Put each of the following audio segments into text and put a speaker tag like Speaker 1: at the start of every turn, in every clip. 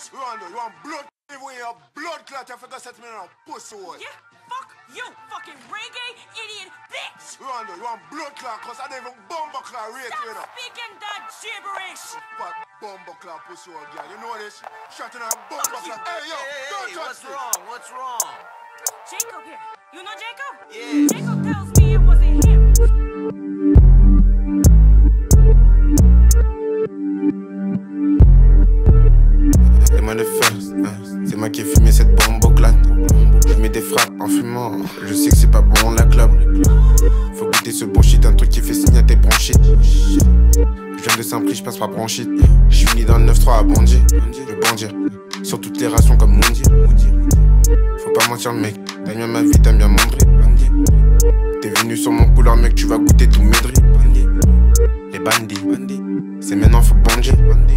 Speaker 1: Rondo, you want blood with your blood clot? You forgot to set me on pussy hole.
Speaker 2: Yeah, fuck you, fucking reggae idiot bitch!
Speaker 1: Rondo, you want blood clot? Cause I don't even bumble clot rate you know.
Speaker 2: Stop speaking that gibberish!
Speaker 1: Fuck bumble clot pussy hole, girl. You know this? Shot in a bumble clot. Hey, yo, don't touch
Speaker 3: what's
Speaker 1: me.
Speaker 3: wrong? What's wrong?
Speaker 2: Jacob here. You know Jacob?
Speaker 3: Yeah.
Speaker 2: Jacob tells me it wasn't him.
Speaker 4: C'est moi le first, c'est moi qui ai fumé cette bombe au clan. Je mets des frappes en fumant, je sais que c'est pas bon la clope. Faut goûter ce bon shit, un truc qui fait signer à tes bronchites. Je viens de Saint-Prix, je passe par bronchite. Je suis mis dans le 9-3 à Bondier. Je vais bondir sur toutes les rations comme Mundi. Faut pas mentir mec, t'as bien ma vie, t'aimes bien mon drip. T'es venu sur mon couleur mec, tu vas goûter tous mes drips. Les bandits, c'est maintenant faut bondir.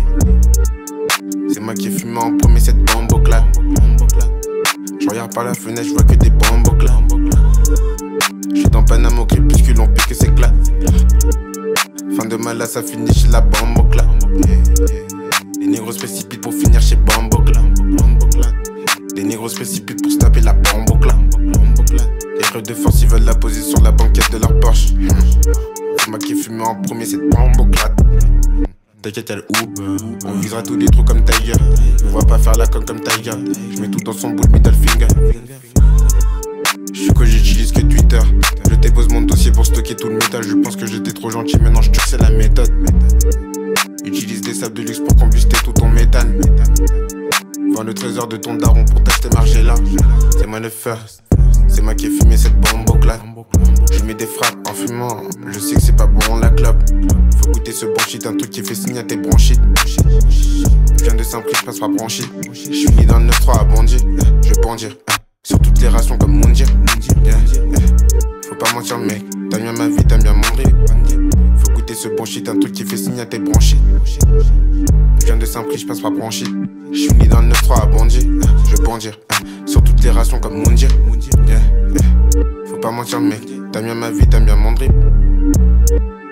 Speaker 4: C'est moi qui ai fumé en premier cette bombe au clan. Je regarde par la fenêtre, je vois que des bombes au clan. J'suis dans Panama au crépuscule, on pique que c'est clair. Fin de mal là, ça finit chez la bombe au clan. Les négros se précipitent pour finir chez bombe au clan. Les négros se précipitent pour se taper la bombe au clan. Les rêves de force, ils veulent la poser sur la banquette de leur Porsche. C'est moi qui ai fumé en premier cette bombe au clan. T'inquiète y'a le Uber, on visera tous les trous comme Tiger. On va pas faire la conne comme Tiger. Je mets tout dans son bout de middle finger. J'suis que j'utilise que Twitter. Je dépose mon dossier pour stocker tout le métal. Je pense que j'étais trop gentil, maintenant je c'est la méthode. Utilise des sables de luxe pour combuster tout ton métal. Vends le trésor de ton daron pour t'acheter Margiela. C'est moi le first, c'est moi qui ai fumé cette bombe au clan. Je mets des frappes en fumant, je sais que c'est pas bon la clope. Faut goûter ce bon shit, un truc qui fait signer à tes bronchites. Je viens de Saint-Prix, je passe par bronchite. Je suis mis dans le 9-3 à Bondier. Je vais bondir sur toutes les rations comme Mundi. Faut pas mentir mec, t'aimes bien ma vie, t'aimes bien mon drip. Faut goûter ce bon shit, un truc qui fait signer à tes bronchites. Je viens de Saint-Prix, je passe par bronchite. Je suis mis dans le 9-3 à Bondier. Je vais bondir sur toutes les rations comme Mundi. Faut pas mentir mec, t'aimes bien ma vie, t'aimes bien mon drip.